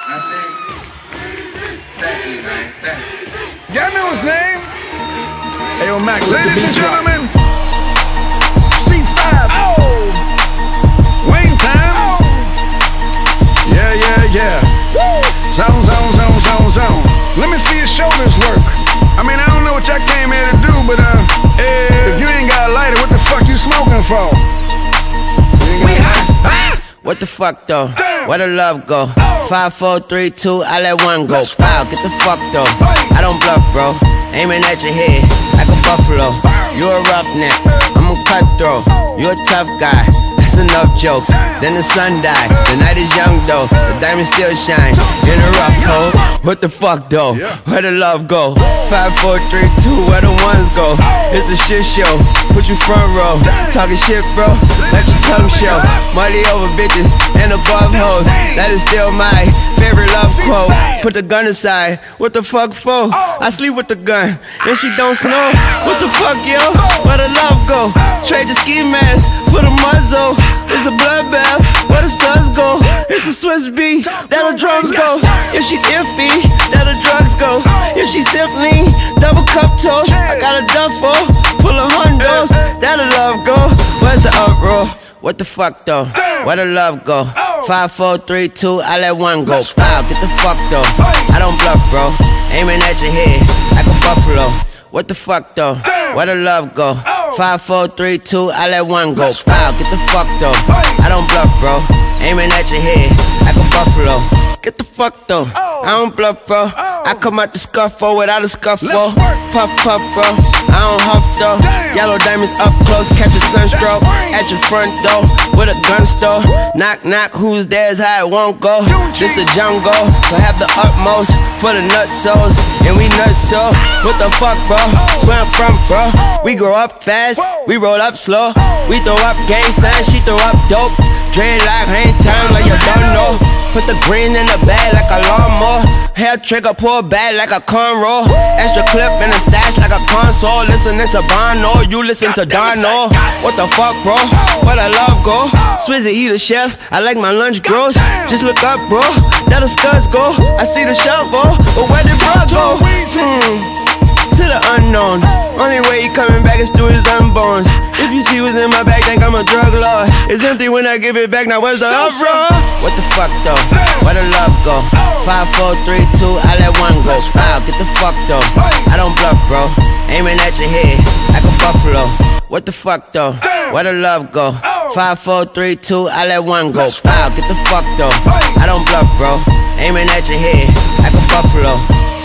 Thank you, man. Thank you. Y'all know his name? Hey, yo, Mac, ladies and gentlemen, C5. Oh, Wayne time. Oh. Yeah, yeah, yeah. Woo. Zone, zone, zone, zone, zone. Let me see your shoulders work. I mean, I don't know what y'all came here to do, but if you ain't got a lighter, what the fuck you smoking for? We hot. What the fuck though? Damn. Where the love go? 5, 4, 3, 2, I let one go. Wow, get the fuck though. I don't bluff, bro. Aiming at your head like a buffalo. You a roughneck, I'm a cutthroat. You a tough guy. That's enough jokes. Then the sun died. The night is young though. The diamond still shine in a rough hole. What the fuck though? Where the love go? 5, 4, 3, 2, where the ones go? It's a shit show. Put you front row. Talking shit, bro. Let your tongue show. Money over bitches and above hoes. That is still my favorite love quote. Put the gun aside. What the fuck for? I sleep with the gun and she don't snow. What the fuck, yo? Where the love go? Trade the ski mask for the muzzle. It's a bloodbath. Where the suns go? It's a Swiss beat. That the drums go. If she's iffy, that the drugs go. If she's simply double cup toast, I got a duffel full of hundos. That the love go. Where's the uproar? What the fuck though? Where the love go? 5, 4, 3, 2, I let one go. Wow, get the fuck though. I don't bluff, bro. Aiming at your head like a buffalo. What the fuck though? Where the love go? 5, 4, 3, 2, I let one go. Wow, get the fuck though. I don't bluff, bro. Aiming at your head like a buffalo. Get the fuck though. I don't bluff, bro. I come out the scuffle without a scuffle. Puff, puff, bro. I don't huff though. Yellow diamonds up close, catch a sunstroke. At your front door with a gun store. Knock, knock, who's there's how it won't go. Just the jungle, so have the utmost for the nutsos. And we nuts so. What the fuck, bro? That's where I'm from, bro. We grow up fast, we roll up slow. We throw up gang signs, she throw up dope. Dreadlock, hang time like you don't know. Put the green in the bag like a lawnmower. Hair trigger, pull back like a cornrow. Extra clip in the stash like a console. Listening to Bono, you listen to Dono. What the fuck, bro? Where the love go? Swizzy, he the chef, I like my lunch gross. Just look up, bro, that the scuds go. I see the shovel, but where did bro go? To the unknown. Only way he coming back is through his unborns. If you see what's in my bag, think I'm a drug lord. It's empty when I give it back, now where's the uproar? What the fuck though? Where the love go? 5, 4, 3, 2, I let one go. Wow, get the fuck though. I don't bluff, bro. Aiming at your head like a buffalo. What the fuck though? Where the love go? 5, 4, 3, 2, I let one go. Wow, get the fuck though. I don't bluff, bro. Aiming at your head like a buffalo.